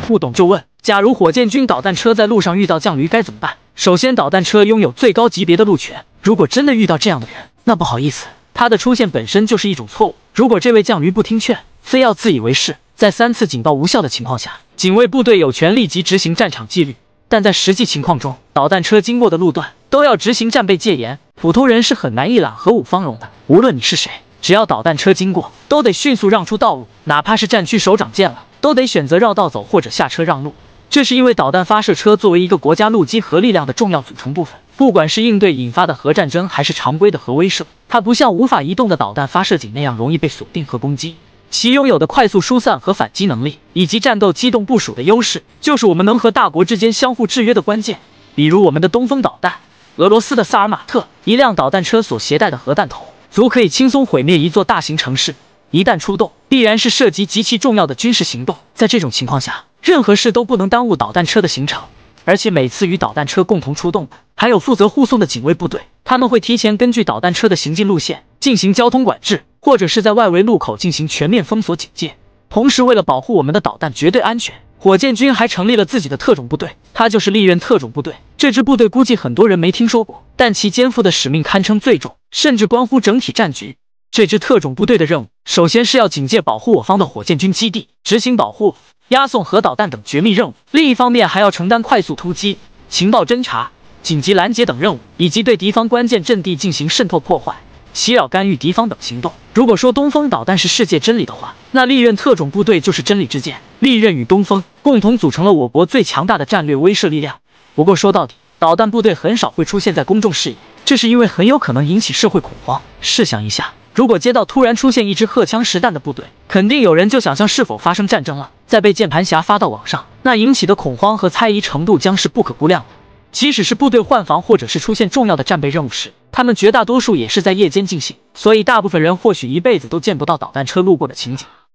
不懂就问。假如火箭军导弹车在路上遇到降驴该怎么办？首先，导弹车拥有最高级别的路权，如果真的遇到这样的人，那不好意思，他的出现本身就是一种错误。如果这位降驴不听劝，非要自以为是，在3次警报无效的情况下，警卫部队有权立即执行战场纪律。但在实际情况中，导弹车经过的路段都要执行战备戒严，普通人是很难一览核武芳容的。无论你是谁，只要导弹车经过，都得迅速让出道路，哪怕是战区首长见了，都得选择绕道走或者下车让路。这是因为导弹发射车作为一个国家陆基核力量的重要组成部分，不管是应对引发的核战争，还是常规的核威慑，它不像无法移动的导弹发射井那样容易被锁定和攻击。其拥有的快速疏散和反击能力，以及战斗机动部署的优势，就是我们能和大国之间相互制约的关键。比如我们的东风导弹，俄罗斯的萨尔马特，一辆导弹车所携带的核弹头，足可以轻松毁灭一座大型城市。一旦出动，必然是涉及极其重要的军事行动。在这种情况下，任何事都不能耽误导弹车的行程。而且每次与导弹车共同出动的，还有负责护送的警卫部队，他们会提前根据导弹车的行进路线进行交通管制，或者是在外围路口进行全面封锁警戒。同时，为了保护我们的导弹绝对安全，火箭军还成立了自己的特种部队，它就是利刃特种部队。这支部队估计很多人没听说过，但其肩负的使命堪称最重，甚至关乎整体战局。这支特种部队的任务，首先是要警戒保护我方的火箭军基地，执行保护、押送核导弹等绝密任务；另一方面，还要承担快速突击、情报侦察、紧急拦截等任务，以及对敌方关键阵地进行渗透破坏、袭扰干预敌方等行动。如果说东风导弹是世界真理的话，那利刃特种部队就是真理之剑。利刃与东风共同组成了我国最强大的战略威慑力量。不过说到底，导弹部队很少会出现在公众视野，这是因为很有可能引起社会恐慌。试想一下，如果街道突然出现一支荷枪实弹的部队，肯定有人就想象是否发生战争了，再被键盘侠发到网上，那引起的恐慌和猜疑程度将是不可估量的。即使是部队换防或者是出现重要的战备任务时，他们绝大多数也是在夜间进行，所以大部分人或许一辈子都见不到导弹车路过的情景。